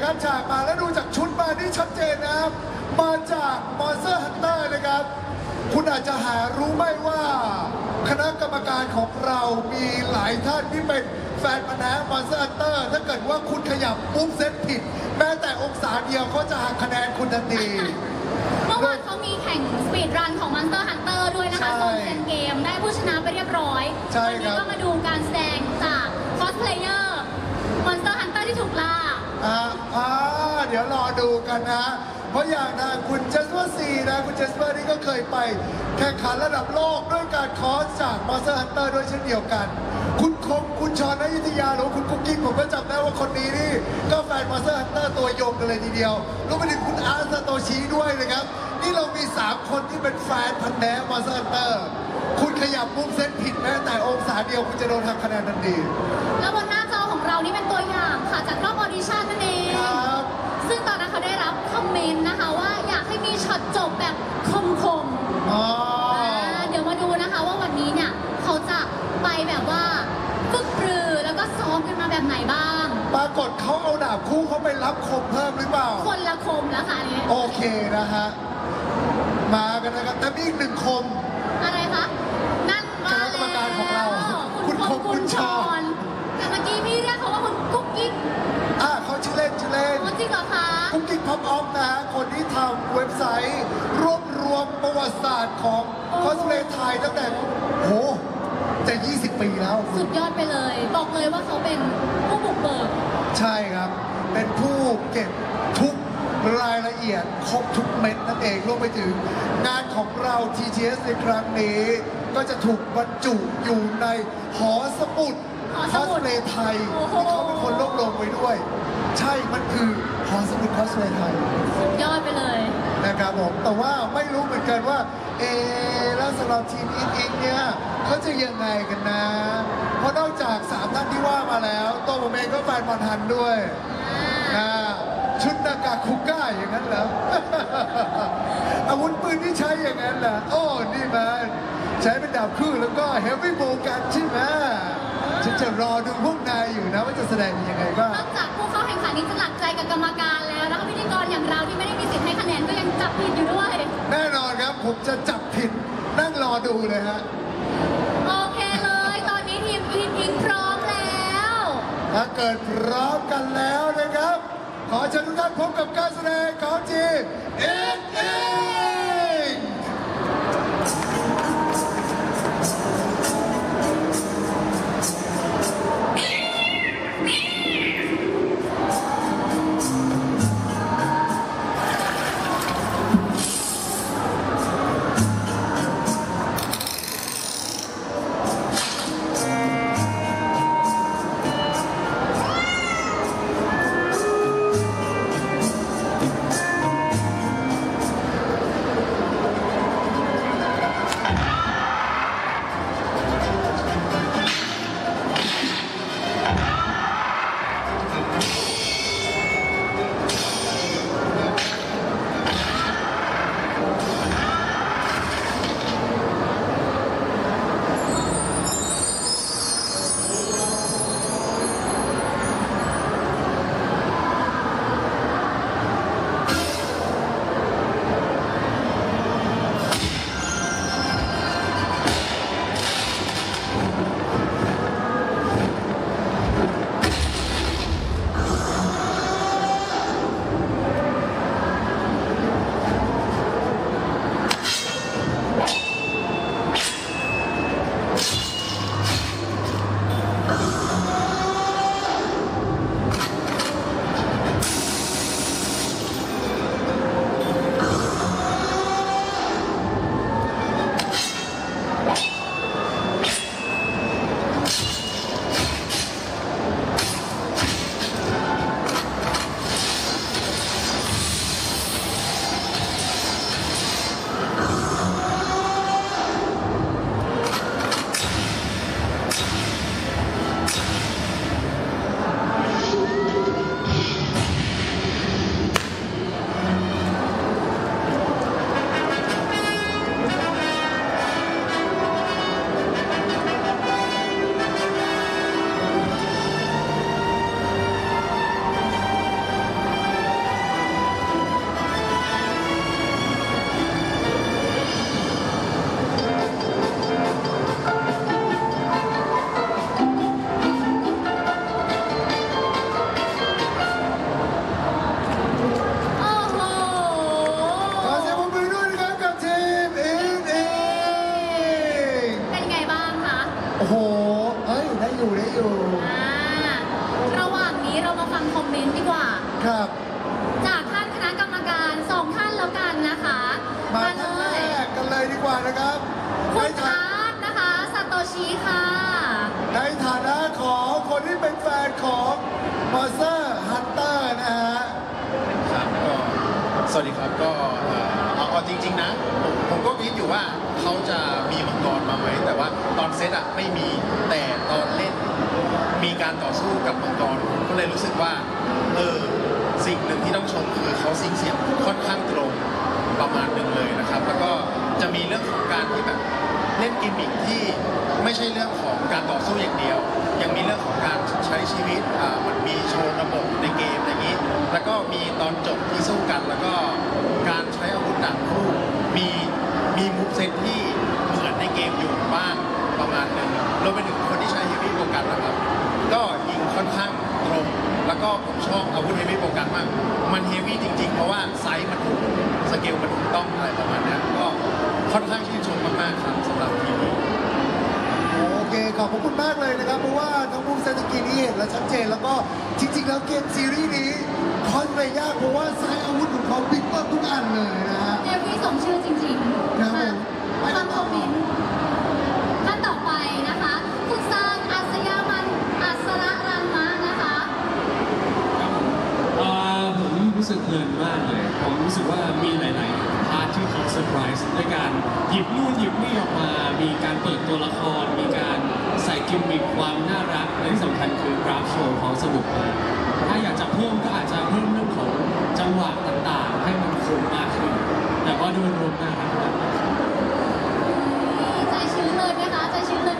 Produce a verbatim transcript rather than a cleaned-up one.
นะครับฉากมาแล้วดูจากชุดมานี่ชัดเจนนะครับมาจาก Monster Hunter นะครับคุณอาจจะหารู้ไหมว่าคณะกรรมการของเรามีหลายท่านที่เป็นแฟนพันธุ์แท้ Monster Hunter ถ้าเกิดว่าคุณขยับปุ๊บเซตผิดแม้แต่องศาเดียวเขาจะหักคะแนนคุณทันทีเมื่อวานเขามีแข่งสปีดรันของ Monster Hunter ด้วยนะคะโซนเซนเกมได้ผู้ชนะไปเรียบร้อยวันนี้ก็มาดูการแสดงจากคอสเพลเยอร์ Monster Hunter ที่ถูกล่าอ่าอ่าเดี๋ยวรอดูกันนะเพราะอย่างนะคุณเจสเปอร์ซีนะคุณเจสเปอร์นี่ก็เคยไปแข่งขันระดับโลกด้วยการคอร์สจาก Monster Hunter ด้วยเช่นเดียวกันคุณคมคุณชอนอยุธยาหรือคุณกุ๊กกิ๊กผมก็จำได้ว่าคนนี้นี่ก็แฟน Monster Hunter ตัวยงกันเลยทีเดียวรวมไปถึงคุณอาร์ซาโตชิด้วยนะครับนี่เรามีสามคนที่เป็นแฟนพันธุ์แท้ Monster Hunter คุณขยับมุมเซตผิดแม้แต่องศาเดียวคุณจะโดนหักคะแนนทันทีแล้วบนหน้าจอของเรานี่เป็นตัวอย่างค่ะจากรอบออดิชั่นนั่นเองซึ่งตอนนั้นเขาได้รับคอมเมนต์นะคะว่าอยากให้มีช็อตจบแบบคมๆอ๋อเดี๋ยวมาดูนะคะว่าวันนี้เนี่ยเขาจะไปแบบว่าฝึกปรือแล้วก็ซ้อมกันมาแบบไหนบ้างปรากฏเขาเอาดาบคู่เขาไปรับคมเพิ่มหรือเปล่าคนละคมแล้วค่ะนี่โอเคนะฮะมากันนะครับแต่มีอีกหนึ่งคมอะไรคะนั่นมาแล้วคณะกรรมการของเราคุณคมคุณชอนแต่เมื่อกี้พี่เรียกเขาว่าคุณกุ๊กกิ๊กอ่าเขาชื่อเล่นชื่อเล่นจริงเหรอคะกุ๊กกิ๊กพ็อปออฟนะฮะคนที่ทำเว็บไซต์รวบรวมประวัติศาสตร์ของคอสเพลย์ไทยตั้งแต่โหจะยี่สิบปีแล้วสุดยอดไปเลยบอกเลยว่าเขาเป็นผู้บุกเบิกใช่ครับเป็นผู้เก็บทุกรายละเอียดครบทุกเม็ดนั่นเองรวมไปถึงงานของเรา ที จี เอส ในครั้งนี้ก็จะถูกบรรจุอยู่ในหอสมุดคอสเพลย์ไทยที่เขาเป็นคนรวบรวมไว้ด้วยใช่มันคือหอสมุดคอสเพลย์ไทยสุดยอดไปเลยนะครับผมแต่ว่าไม่รู้เหมือนกันว่าเอแล้วสำหรับทีมอินอิงเนี่ยเขาจะยังไงกันนะเพราะนอกจากสามท่านที่ว่ามาแล้วตัวผมเองก็แฟนบอลทันด้วยนะชุดหน้ากากคุกก้าอย่างนั้นเหรออาวุธปืนที่ใช้อย่างนั้นเหรอโอ้นี่มันใช้เป็นดาบคู่แล้วก็เฮฟวี่โบกันใช่ไหมฉันจะรอดูพวกนายอยู่นะว่าจะแสดงยังไงบ้างนอกจากผู้เข้าแข่งขันนี้จะหลักใจกับกรรมการแล้วแล้วก็พิธีกรอย่างเราที่ไม่ได้มีสิทธิ์ให้คะแนนก็ยังจับผิดอยู่ด้วยแน่นอนครับผมจะจับผิดนั่งรอดูเลยฮะโอเคเลยตอนนี้ทีมอินอินพร้อมแล้วถ้าเกิดพร้อมกันแล้วนะครับขอเชิญทุกท่านพบกับการแสดงของทีมอินอิงอยู่ได้อยู่อ่าระหว่างนี้เรามาฟังคอมเมนต์ดีกว่าครับจากท่านคณะกรรมการสองท่านแล้วกันนะคะมามาเลท่านแรยกกันเลยดีกว่านะครับคุในณฐาทาร์ตนะคะซาโตชิค่ะในฐานะของคนที่เป็นแฟนของ Monster Hunter นะฮะครับก็สวัสดีครับก็เอ่อเอาเอาจริงๆนะผมผมก็คิดอยู่ว่าเขาจะมีมังกรมาไหมแต่ว่าตอนเซตอะไม่มีแต่ตอนเล่นมีการต่อสู้กับมังกรผมก็เลยรู้สึกว่าเออสิ่งหนึ่งที่ต้องชมคือเขาซิงเสียงค่อนข้างตรงประมาณหนึ่งเลยนะครับ แล้วก็จะมีเรื่องของการที่แบบเล่นกิมมิคที่ไม่ใช่เรื่องของการต่อสู้อย่างเดียว ยังมีเรื่องของการใช้ชีวิตอ่ามันมีโชว์ระบบในเกมอะไรอย่างนี้ แล้วก็มีตอนจบที่สู้กัน แล้วก็การใช้อาวุธต่างคู่มีมีมูฟเซตที่เหมือนในเกมอยู่บ้างประมาณหนึ่งรวมไปถึงคนที่ใช้เฮฟวี่โปรกันนะครับ ก็ยิงค่อนข้างตรง แล้วก็ผมชอบอาวุธเฮฟวี่โปรกันมาก มันเฮฟวี่จริงๆ เพราะว่าไซส์มันถูกสเกลมันถูกต้องอะไรประมาณนี้ก็ค่อนข้างชื่นชมมากๆครับสำหรับทีมนี้โอเค ขอบพระคุณมากเลยนะครับ เพราะว่าทั้งมุมเศรษฐกิจนี่เห็นและชัดเจน แล้วก็จริงๆ แล้วเกมซีรีส์นี้คอนไปยากเพราะว่าไซส์อาวุธของเขาบิ๊กเบิ้มทุกอันเลยนะฮะเอฟวี่สมชื่อจริงครับๆผมมาฟังคอมเมนต์ท่านต่อไปนะคะ คุณซานอัศยามันอัศระรันมะนะคะเอ่อผมรู้สึกเพลินมากเลย ผมรู้สึกว่ามีหลาย ๆ พาร์ทที่เขาเซอร์ไพรส์ด้วยการหยิบนู่นหยิบนี่ออกมา มีการเปิดตัวละคร มีการใส่กิมมิคความน่ารักและที่สำคัญคือกราฟโชว์เขาสนุกมากถ้าอยากจะเพิ่มก็อาจจะเพิ่มเรื่องของจังหวะต่าง ๆ ให้มันคมมากขึ้น แต่ว่าโดยรวมน่ารักมากใจชื้นเลยไหมคะใจชื้นเลย